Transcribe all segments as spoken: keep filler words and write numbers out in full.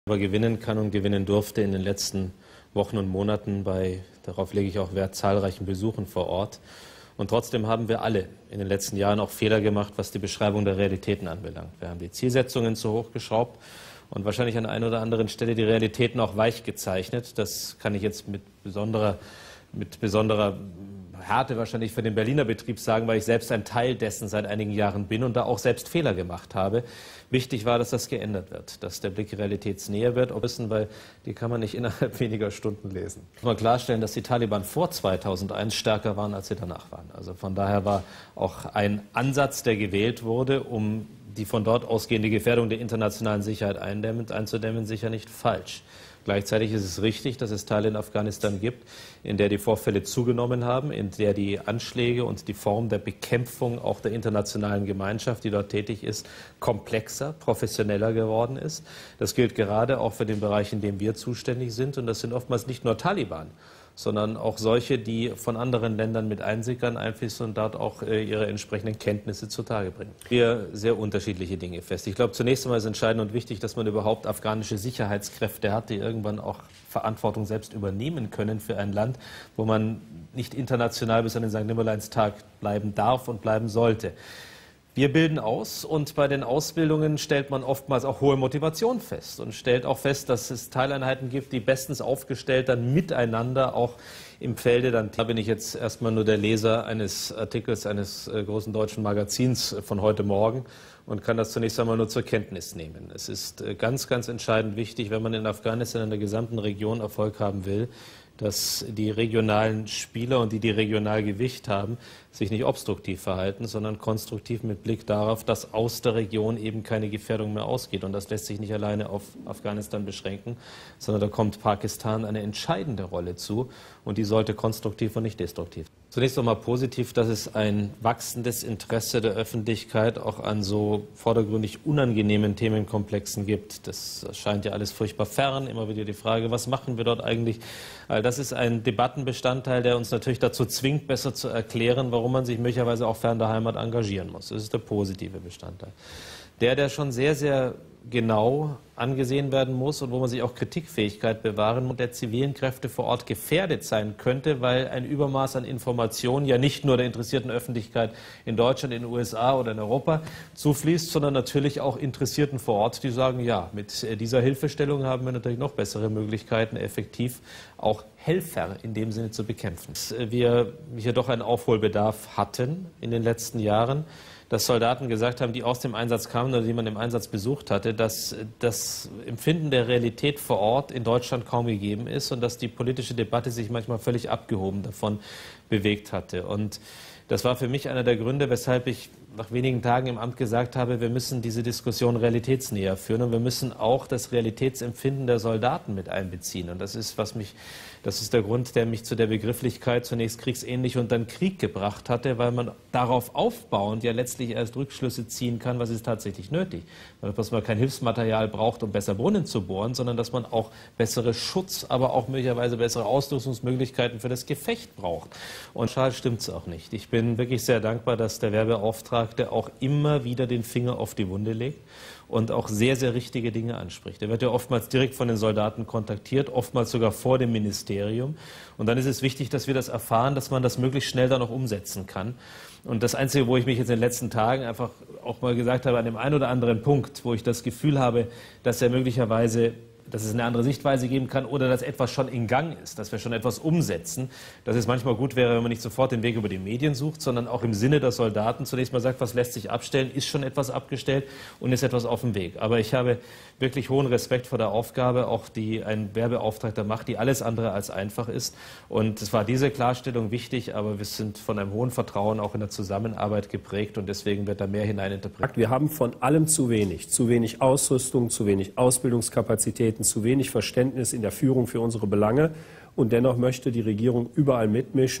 gewinnen kann und gewinnen durfte in den letzten Wochen und Monaten bei, darauf lege ich auch Wert, zahlreichen Besuchen vor Ort. Und trotzdem haben wir alle in den letzten Jahren auch Fehler gemacht, was die Beschreibung der Realitäten anbelangt. Wir haben die Zielsetzungen zu hoch geschraubt und wahrscheinlich an einer oder anderen Stelle die Realitäten auch weich gezeichnet. Das kann ich jetzt mit besonderer, mit besonderer Härte wahrscheinlich für den Berliner Betrieb sagen, weil ich selbst ein Teil dessen seit einigen Jahren bin und da auch selbst Fehler gemacht habe. Wichtig war, dass das geändert wird, dass der Blick realitätsnäher wird, weil die kann man nicht innerhalb weniger Stunden lesen. Ich muss mal klarstellen, dass die Taliban vor zweitausendeins stärker waren, als sie danach waren. Also von daher war auch ein Ansatz, der gewählt wurde, um die von dort ausgehende Gefährdung der internationalen Sicherheit einzudämmen, sicher nicht falsch. Gleichzeitig ist es richtig, dass es Teile in Afghanistan gibt, in der die Vorfälle zugenommen haben, in der die Anschläge und die Form der Bekämpfung auch der internationalen Gemeinschaft, die dort tätig ist, komplexer, professioneller geworden ist. Das gilt gerade auch für den Bereich, in dem wir zuständig sind. Und das sind oftmals nicht nur Taliban, sondern auch solche, die von anderen Ländern mit einsickern, einfließen und dort auch äh, ihre entsprechenden Kenntnisse zutage bringen. Wir sehr unterschiedliche Dinge fest. Ich glaube, zunächst einmal ist entscheidend und wichtig, dass man überhaupt afghanische Sicherheitskräfte hat, die irgendwann auch Verantwortung selbst übernehmen können für ein Land, wo man nicht international bis an den Sankt Nimmerleinstag bleiben darf und bleiben sollte. Wir bilden aus und bei den Ausbildungen stellt man oftmals auch hohe Motivation fest und stellt auch fest, dass es Teileinheiten gibt, die bestens aufgestellt dann miteinander auch im Felde dann. Da bin ich jetzt erstmal nur der Leser eines Artikels eines äh, großen deutschen Magazins von heute Morgen und kann das zunächst einmal nur zur Kenntnis nehmen. Es ist äh, ganz, ganz entscheidend wichtig, wenn man in Afghanistan in der gesamten Region Erfolg haben will, dass die regionalen Spieler und die, die regional Gewicht haben, sich nicht obstruktiv verhalten, sondern konstruktiv mit Blick darauf, dass aus der Region eben keine Gefährdung mehr ausgeht. Und das lässt sich nicht alleine auf Afghanistan beschränken, sondern da kommt Pakistan eine entscheidende Rolle zu und die sollte konstruktiv und nicht destruktiv. Zunächst einmal positiv, dass es ein wachsendes Interesse der Öffentlichkeit auch an so vordergründig unangenehmen Themenkomplexen gibt. Das scheint ja alles furchtbar fern. Immer wieder die Frage, was machen wir dort eigentlich? All das ist ein Debattenbestandteil, der uns natürlich dazu zwingt, besser zu erklären, warum man sich möglicherweise auch fern der Heimat engagieren muss. Das ist der positive Bestandteil. Der, der schon sehr, sehr genau angesehen werden muss und wo man sich auch Kritikfähigkeit bewahren muss, der zivilen Kräfte vor Ort gefährdet sein könnte, weil ein Übermaß an Informationen ja nicht nur der interessierten Öffentlichkeit in Deutschland, in den U S A oder in Europa zufließt, sondern natürlich auch Interessierten vor Ort, die sagen, ja, mit dieser Hilfestellung haben wir natürlich noch bessere Möglichkeiten, effektiv auch Helfer in dem Sinne zu bekämpfen. Wir hier doch einen Aufholbedarf hatten in den letzten Jahren, dass Soldaten gesagt haben, die aus dem Einsatz kamen oder die man im Einsatz besucht hatte, dass das Empfinden der Realität vor Ort in Deutschland kaum gegeben ist und dass die politische Debatte sich manchmal völlig abgehoben davon bewegt hatte. Und das war für mich einer der Gründe, weshalb ich nach wenigen Tagen im Amt gesagt habe, wir müssen diese Diskussion realitätsnäher führen und wir müssen auch das Realitätsempfinden der Soldaten mit einbeziehen. Und das ist, was mich, das ist der Grund, der mich zu der Begrifflichkeit zunächst kriegsähnlich und dann Krieg gebracht hatte, weil man darauf aufbauend ja letztlich erst Rückschlüsse ziehen kann, was ist tatsächlich nötig. Dass man kein Hilfsmaterial braucht, um besser Brunnen zu bohren, sondern dass man auch bessere Schutz, aber auch möglicherweise bessere Ausrüstungsmöglichkeiten für das Gefecht braucht. Und schade stimmt es auch nicht. Ich bin wirklich sehr dankbar, dass der Werbeauftragte auch immer wieder den Finger auf die Wunde legt und auch sehr, sehr richtige Dinge anspricht. Er wird ja oftmals direkt von den Soldaten kontaktiert, oftmals sogar vor dem Ministerium. Und dann ist es wichtig, dass wir das erfahren, dass man das möglichst schnell dann auch umsetzen kann. Und das Einzige, wo ich mich jetzt in den letzten Tagen einfach auch mal gesagt habe, an dem einen oder anderen Punkt, wo ich das Gefühl habe, dass er möglicherweise dass es eine andere Sichtweise geben kann oder dass etwas schon in Gang ist, dass wir schon etwas umsetzen, dass es manchmal gut wäre, wenn man nicht sofort den Weg über die Medien sucht, sondern auch im Sinne der Soldaten zunächst mal sagt, was lässt sich abstellen, ist schon etwas abgestellt und ist etwas auf dem Weg. Aber ich habe wirklich hohen Respekt vor der Aufgabe, auch die ein Werbeauftragter macht, die alles andere als einfach ist. Und es war diese Klarstellung wichtig, aber wir sind von einem hohen Vertrauen auch in der Zusammenarbeit geprägt und deswegen wird da mehr hineininterpretiert. Wir haben von allem zu wenig. Zu wenig Ausrüstung, zu wenig Ausbildungskapazitäten, zu wenig Verständnis in der Führung für unsere Belange. Und dennoch möchte die Regierung überall mitmischen,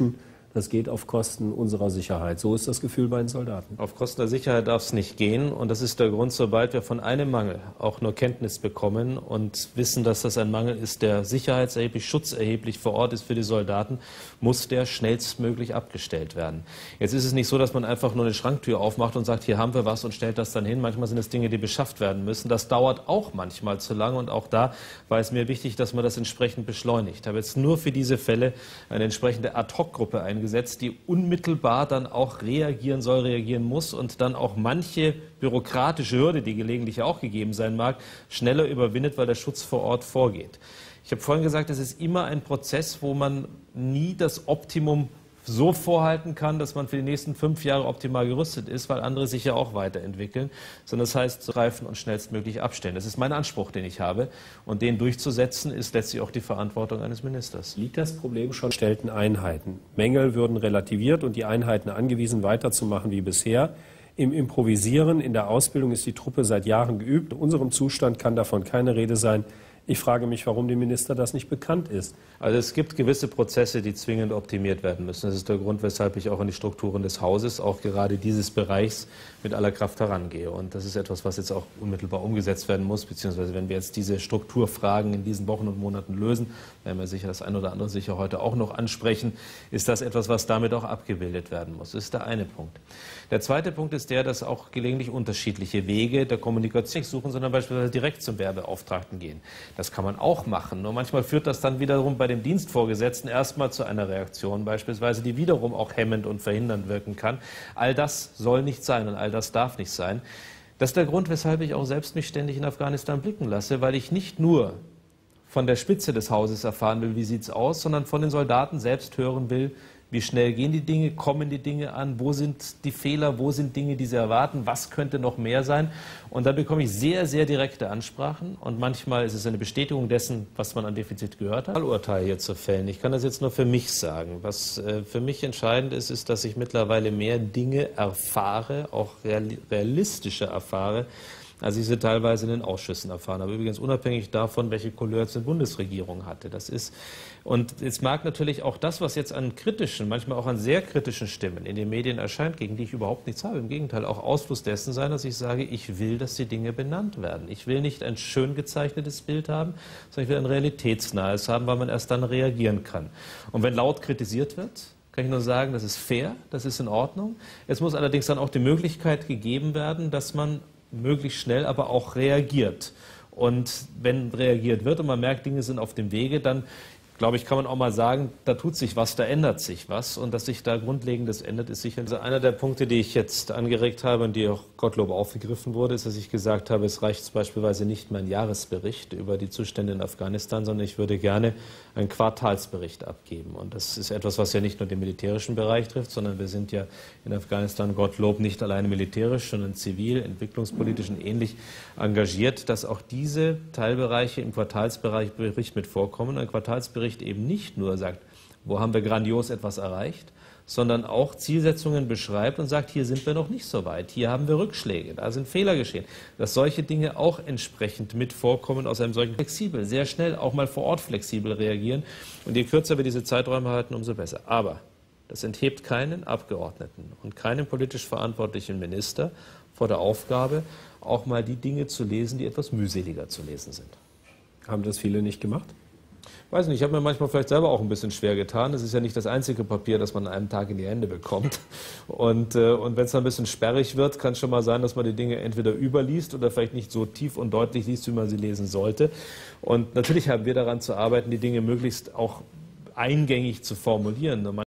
das geht auf Kosten unserer Sicherheit. So ist das Gefühl bei den Soldaten. Auf Kosten der Sicherheit darf es nicht gehen. Und das ist der Grund, sobald wir von einem Mangel auch nur Kenntnis bekommen und wissen, dass das ein Mangel ist, der sicherheitserheblich, schutzerheblich vor Ort ist für die Soldaten, muss der schnellstmöglich abgestellt werden. Jetzt ist es nicht so, dass man einfach nur eine Schranktür aufmacht und sagt, hier haben wir was und stellt das dann hin. Manchmal sind es Dinge, die beschafft werden müssen. Das dauert auch manchmal zu lange. Und auch da war es mir wichtig, dass man das entsprechend beschleunigt. Ich habe jetzt nur für diese Fälle eine entsprechende Ad-Hoc-Gruppe eingesetzt, Gesetz, die unmittelbar dann auch reagieren soll, reagieren muss und dann auch manche bürokratische Hürde, die gelegentlich auch gegeben sein mag, schneller überwindet, weil der Schutz vor Ort vorgeht. Ich habe vorhin gesagt, es ist immer ein Prozess, wo man nie das Optimum so vorhalten kann, dass man für die nächsten fünf Jahre optimal gerüstet ist, weil andere sich ja auch weiterentwickeln, sondern das heißt, reifen und schnellstmöglich abstellen. Das ist mein Anspruch, den ich habe. Und den durchzusetzen, ist letztlich auch die Verantwortung eines Ministers. Liegt das Problem schon in gestellten Einheiten? Mängel würden relativiert und die Einheiten angewiesen, weiterzumachen wie bisher. Im Improvisieren, in der Ausbildung ist die Truppe seit Jahren geübt. In unserem Zustand kann davon keine Rede sein. Ich frage mich, warum dem Minister das nicht bekannt ist. Also es gibt gewisse Prozesse, die zwingend optimiert werden müssen. Das ist der Grund, weshalb ich auch in die Strukturen des Hauses, auch gerade dieses Bereichs, mit aller Kraft herangehe. Und das ist etwas, was jetzt auch unmittelbar umgesetzt werden muss, beziehungsweise wenn wir jetzt diese Strukturfragen in diesen Wochen und Monaten lösen, werden wir sicher das eine oder andere sicher heute auch noch ansprechen, ist das etwas, was damit auch abgebildet werden muss. Das ist der eine Punkt. Der zweite Punkt ist der, dass auch gelegentlich unterschiedliche Wege der Kommunikation nicht suchen, sondern beispielsweise direkt zum Werbeauftragten gehen. Das kann man auch machen. Nur manchmal führt das dann wiederum bei dem Dienstvorgesetzten erstmal zu einer Reaktion beispielsweise, die wiederum auch hemmend und verhindernd wirken kann. All das soll nicht sein und all das darf nicht sein. Das ist der Grund, weshalb ich auch selbst mich ständig in Afghanistan blicken lasse, weil ich nicht nur von der Spitze des Hauses erfahren will, wie sieht es aus, sondern von den Soldaten selbst hören will, wie schnell gehen die Dinge, kommen die Dinge an, wo sind die Fehler, wo sind Dinge, die sie erwarten, was könnte noch mehr sein. Und da bekomme ich sehr, sehr direkte Ansprachen und manchmal ist es eine Bestätigung dessen, was man an Defizit gehört hat. Urteil hier zu fällen. Ich kann das jetzt nur für mich sagen. Was äh, für mich entscheidend ist, ist, dass ich mittlerweile mehr Dinge erfahre, auch realistische erfahre, als ich sie teilweise in den Ausschüssen erfahren habe. Übrigens unabhängig davon, welche Couleur jetzt eine Bundesregierung hatte. Das ist, und jetzt mag natürlich auch das, was jetzt an kritischen, manchmal auch an sehr kritischen Stimmen in den Medien erscheint, gegen die ich überhaupt nichts habe, im Gegenteil auch Ausfluss dessen sein, dass ich sage, ich will, dass die Dinge benannt werden. Ich will nicht ein schön gezeichnetes Bild haben, sondern ich will ein realitätsnahes haben, weil man erst dann reagieren kann. Und wenn laut kritisiert wird, kann ich nur sagen, das ist fair, das ist in Ordnung. Es muss allerdings dann auch die Möglichkeit gegeben werden, dass man möglichst schnell aber auch reagiert. Und wenn reagiert wird und man merkt, Dinge sind auf dem Wege, dann glaube ich, kann man auch mal sagen, da tut sich was, da ändert sich was. Und dass sich da Grundlegendes ändert, ist sicher. Also einer der Punkte, die ich jetzt angeregt habe und die auch Gottlob aufgegriffen wurde, ist, dass ich gesagt habe, es reicht beispielsweise nicht mein Jahresbericht über die Zustände in Afghanistan, sondern ich würde gerne einen Quartalsbericht abgeben. Und das ist etwas, was ja nicht nur den militärischen Bereich trifft, sondern wir sind ja in Afghanistan, Gottlob, nicht alleine militärisch, sondern zivil, entwicklungspolitisch und ähnlich engagiert, dass auch diese Teilbereiche im Quartalsbericht mit vorkommen. Ein Quartalsbericht eben nicht nur sagt, wo haben wir grandios etwas erreicht, sondern auch Zielsetzungen beschreibt und sagt, hier sind wir noch nicht so weit, hier haben wir Rückschläge, da sind Fehler geschehen. Dass solche Dinge auch entsprechend mit vorkommen aus einem solchen flexibel, sehr schnell auch mal vor Ort flexibel reagieren. Und je kürzer wir diese Zeiträume halten, umso besser. Aber das enthebt keinen Abgeordneten und keinen politisch verantwortlichen Minister vor der Aufgabe, auch mal die Dinge zu lesen, die etwas mühseliger zu lesen sind. Haben das viele nicht gemacht? Weiß nicht, ich habe mir manchmal vielleicht selber auch ein bisschen schwer getan. Das ist ja nicht das einzige Papier, das man an einem Tag in die Hände bekommt. Und, äh, und wenn es dann ein bisschen sperrig wird, kann es schon mal sein, dass man die Dinge entweder überliest oder vielleicht nicht so tief und deutlich liest, wie man sie lesen sollte. Und natürlich haben wir daran zu arbeiten, die Dinge möglichst auch eingängig zu formulieren.